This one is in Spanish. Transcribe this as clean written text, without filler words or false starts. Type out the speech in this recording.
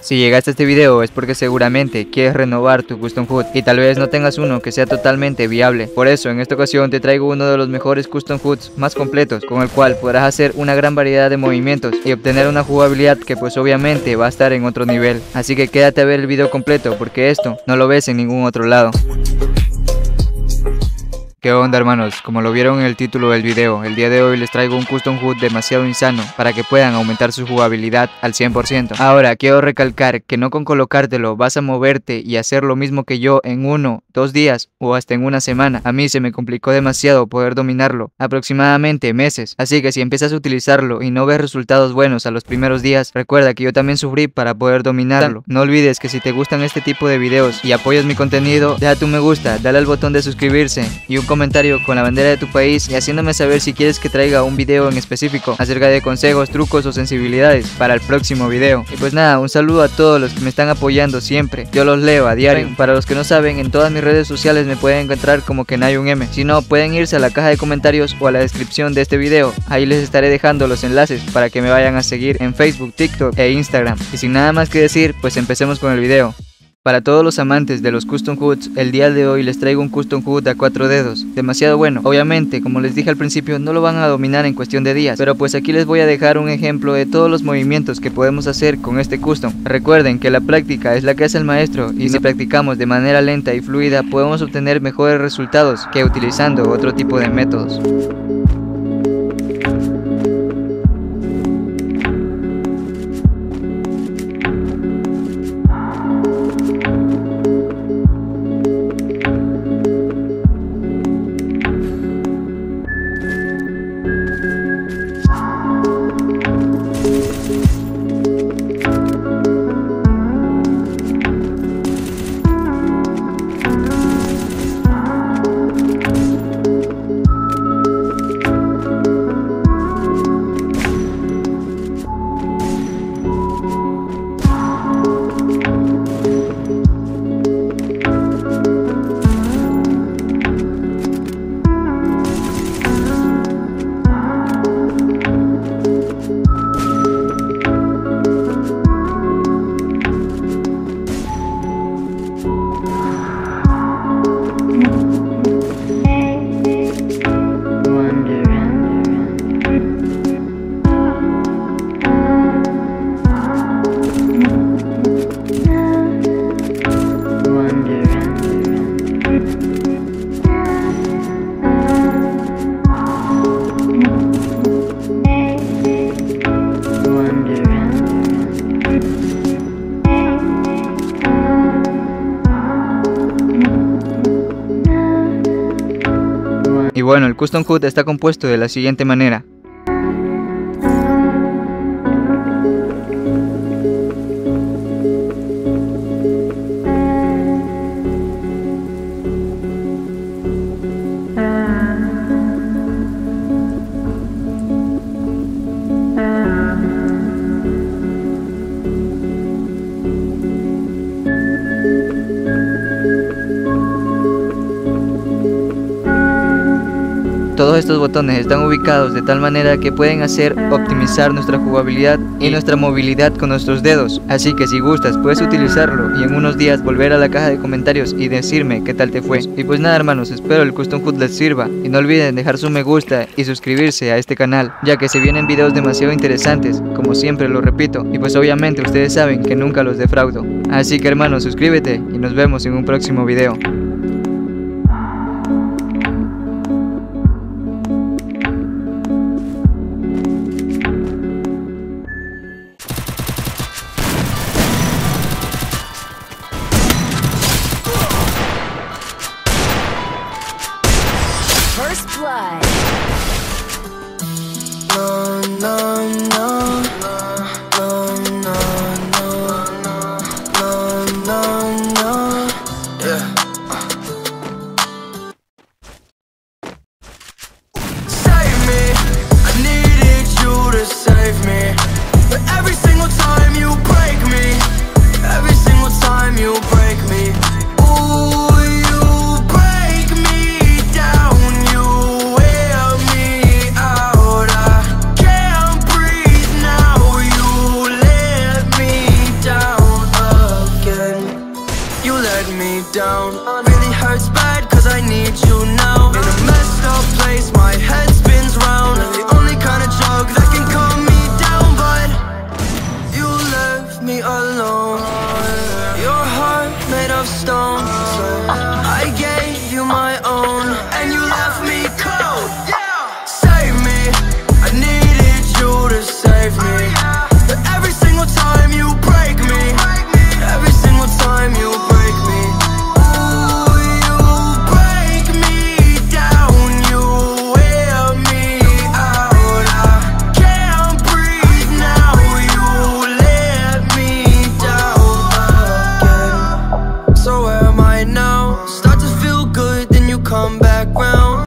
Si llegaste a este video es porque seguramente quieres renovar tu custom HUD y tal vez no tengas uno que sea totalmente viable. Por eso en esta ocasión te traigo uno de los mejores custom HUDs más completos, con el cual podrás hacer una gran variedad de movimientos y obtener una jugabilidad que pues obviamente va a estar en otro nivel. Así que quédate a ver el video completo porque esto no lo ves en ningún otro lado. ¿Qué onda, hermanos? Como lo vieron en el título del video, el día de hoy les traigo un custom HUD demasiado insano para que puedan aumentar su jugabilidad al 100%. Ahora, quiero recalcar que no con colocártelo vas a moverte y hacer lo mismo que yo en 1, 2 días o hasta en una semana. A mí se me complicó demasiado poder dominarlo, aproximadamente meses. Así que si empiezas a utilizarlo y no ves resultados buenos a los primeros días, recuerda que yo también sufrí para poder dominarlo. No olvides que si te gustan este tipo de videos y apoyas mi contenido, deja tu me gusta, dale al botón de suscribirse y un comentario con la bandera de tu país y haciéndome saber si quieres que traiga un video en específico acerca de consejos, trucos o sensibilidades para el próximo video. Y pues nada, un saludo a todos los que me están apoyando siempre, yo los leo a diario. Para los que no saben, en todas mis redes sociales me pueden encontrar como KenaiUnM. Si no, pueden irse a la caja de comentarios o a la descripción de este video, ahí les estaré dejando los enlaces para que me vayan a seguir en Facebook, TikTok e Instagram. Y sin nada más que decir, pues empecemos con el video. Para todos los amantes de los custom HUDs, el día de hoy les traigo un custom HUD a 4 dedos, demasiado bueno. Obviamente, como les dije al principio, no lo van a dominar en cuestión de días, pero pues aquí les voy a dejar un ejemplo de todos los movimientos que podemos hacer con este custom. Recuerden que la práctica es la que hace el maestro y si practicamos de manera lenta y fluida podemos obtener mejores resultados que utilizando otro tipo de métodos. Y bueno, el custom HUD está compuesto de la siguiente manera. Todos estos botones están ubicados de tal manera que pueden hacer optimizar nuestra jugabilidad y nuestra movilidad con nuestros dedos. Así que si gustas puedes utilizarlo y en unos días volver a la caja de comentarios y decirme qué tal te fue. Y pues nada, hermanos, espero el custom HUD les sirva y no olviden dejar su me gusta y suscribirse a este canal, ya que se vienen videos demasiado interesantes, como siempre lo repito, y pues obviamente ustedes saben que nunca los defraudo. Así que hermanos, suscríbete y nos vemos en un próximo video. First blood. No, no, no, no, no, no, no, no, yeah. Save me, I needed you to save me. But every single time you break me, every single time you break me. Ooh, you break me down, you wear down, and you left me cold. Save me, I needed you to save me. But every single time you break me, every single time you break me. Ooh, you break me down, you wear me out. I can't breathe now, you let me down again. So where am I now? Start to feel good, then you come back round.